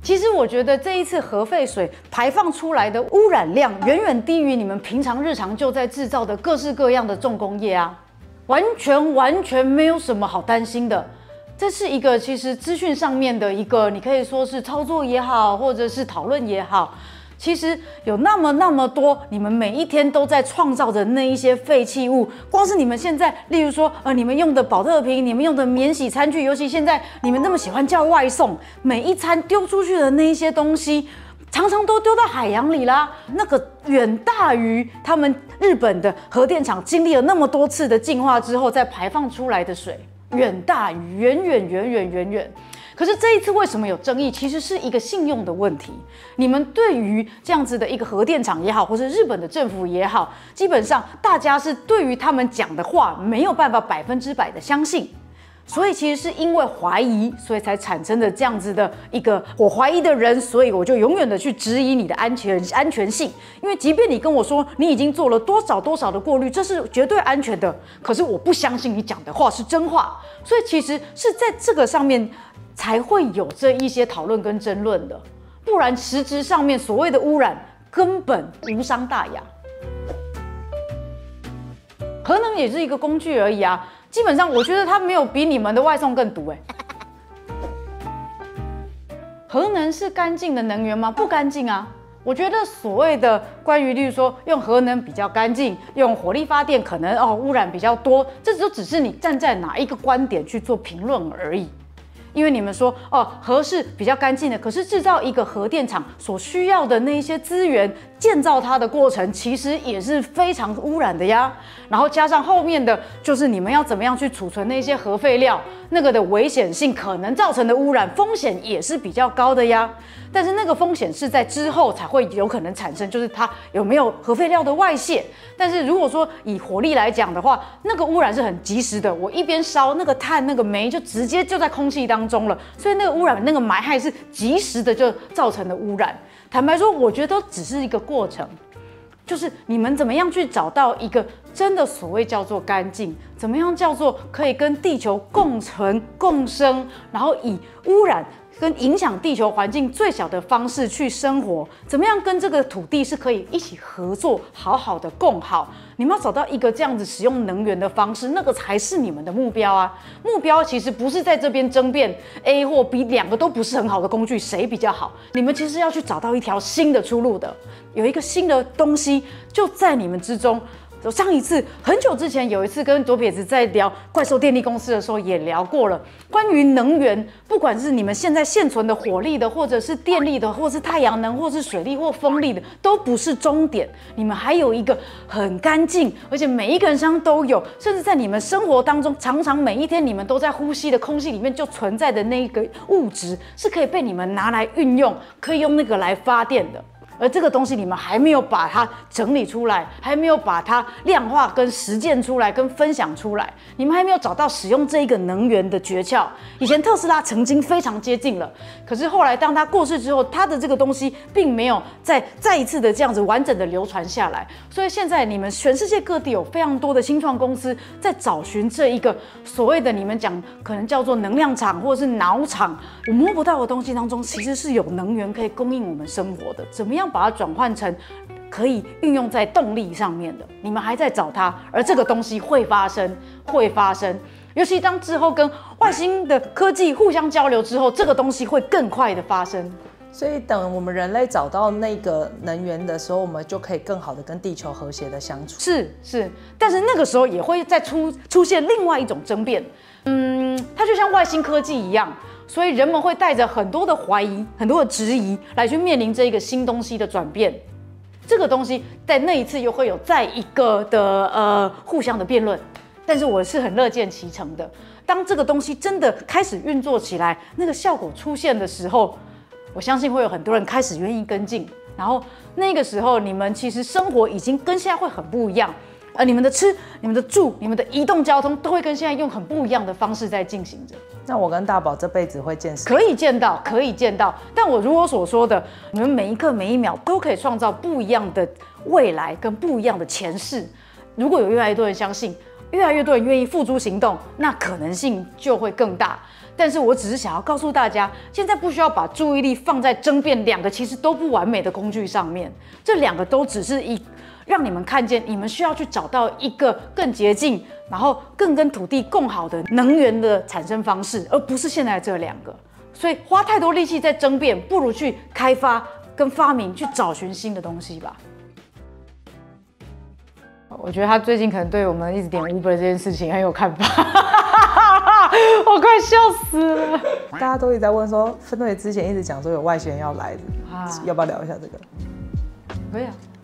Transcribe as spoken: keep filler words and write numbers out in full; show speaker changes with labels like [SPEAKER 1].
[SPEAKER 1] 其实我觉得这一次核废水排放出来的污染量远远低于你们平常日常就在制造的各式各样的重工业啊，完全完全没有什么好担心的。这是一个其实资讯上面的一个，你可以说是操作也好，或者是讨论也好。其实有那么那么多，你们每一天都在创造的那一些废弃物，光是你们现在，例如说，呃，你们用的保特瓶，你们用的免洗餐具，尤其现在你们那么喜欢叫外送，每一餐丢出去的那一些东西，常常都丢到海洋里啦。那个远大于他们日本的核电厂经历了那么多次的净化之后再排放出来的水，远大于，远远远远远远。可是这一次为什么有争议？其实是一个信用的问题。你们对于这样子的一个核电厂也好，或是日本的政府也好，基本上大家是对于他们讲的话没有办法百分之百的相信。所以其实是因为怀疑，所以才产生的这样子的一个我怀疑的人，所以我就永远的去质疑你的安全安全性。因为即便你跟我说你已经做了多少多少的过滤，这是绝对安全的，可是我不相信你讲的话是真话。所以其实是在这个上面才会有这一些讨论跟争论的，不然实质上面所谓的污染根本无伤大雅。核能也是一个工具而已啊，基本上我觉得它没有比你们的外送更毒哎、欸。核能是干净的能源吗？不干净啊。我觉得所谓的关于，例如说用核能比较干净，用火力发电可能哦污染比较多，这就只是你站在哪一个观点去做评论而已。因为你们说哦，核是比较干净的，可是制造一个核电厂所需要的那一些资源，建造它的过程其实也是非常污染的呀。然后加上后面的就是你们要怎么样去储存那些核废料，那个的危险性可能造成的污染风险也是比较高的呀。但是那个风险是在之后才会有可能产生，就是它有没有核废料的外泄。但是如果说以火力来讲的话，那个污染是很及时的，我一边烧那个碳那个煤就直接就在空气当中了，所以那个污染那个霾害是及时的就造成的污染。坦白说，我觉得都只是一个过程，就是你们怎么样去找到一个真的所谓叫做干净，怎么样叫做可以跟地球共存共生，然后以污染跟影响地球环境最小的方式去生活，怎么样跟这个土地是可以一起合作，好好的共好。你们要找到一个这样子使用能源的方式，那个才是你们的目标啊。目标其实不是在这边争辩 A 或 B 两个都不是很好的工具，谁比较好？你们其实要去找到一条新的出路的，有一个新的东西就在你们之中。我上一次很久之前有一次跟左撇子在聊怪兽电力公司的时候也聊过了，关于能源，不管是你们现在现存的火力的，或者是电力的，或是太阳能，或是水力或风力的，都不是终点。你们还有一个很干净，而且每一个人身上都有，甚至在你们生活当中，常常每一天你们都在呼吸的空气里面就存在的那个物质，是可以被你们拿来运用，可以用那个来发电的。而这个东西你们还没有把它整理出来，还没有把它量化跟实践出来，跟分享出来，你们还没有找到使用这一个能源的诀窍。以前特斯拉曾经非常接近了，可是后来当他过世之后，他的这个东西并没有再再一次的这样子完整的流传下来。所以现在你们全世界各地有非常多的新创公司在找寻这一个所谓的你们讲可能叫做能量场或者是脑场，我摸不到的东西当中，其实是有能源可以供应我们生活的。怎么样把它转换成可以运用在动力上面的，你们还在找它，而这个东西会发生，会发生。尤其当之后跟外星的科技互相交流之后，这个东西会更快的发生。
[SPEAKER 2] 所以等我们人类找到那个能源的时候，我们就可以更好的跟地球和谐的相处。
[SPEAKER 1] 是是，但是那个时候也会再出出现另外一种争辩，嗯，它就像外星科技一样。所以人们会带着很多的怀疑、很多的质疑来去面临这一个新东西的转变。这个东西在那一次又会有再一个的呃互相的辩论，但是我是很乐见其成的。当这个东西真的开始运作起来，那个效果出现的时候，我相信会有很多人开始愿意跟进。然后那个时候，你们其实生活已经跟现在会很不一样。呃，你们的吃、你们的住、你们的移动交通都会跟现在用很不一样的方式在进行着。
[SPEAKER 2] 那我跟大宝这辈子会见识？
[SPEAKER 1] 可以见到，可以见到。但我如我所说的，你们每一刻每一秒都可以创造不一样的未来跟不一样的前世。如果有越来越多人相信，越来越多人愿意付诸行动，那可能性就会更大。 但是我只是想要告诉大家，现在不需要把注意力放在争辩两个其实都不完美的工具上面，这两个都只是一让你们看见，你们需要去找到一个更洁净，然后更跟土地共好的能源的产生方式，而不是现在这两个。所以花太多力气在争辩，不如去开发跟发明，去找寻新的东西吧。我觉得他最近可能对我们一直点 Uber 这件事情很有看法，我快笑死了。
[SPEAKER 2] 大家都一直在问说，FanDoChi之前一直讲说有外星人要来的，啊、要不要聊一下这个？
[SPEAKER 1] 可以啊。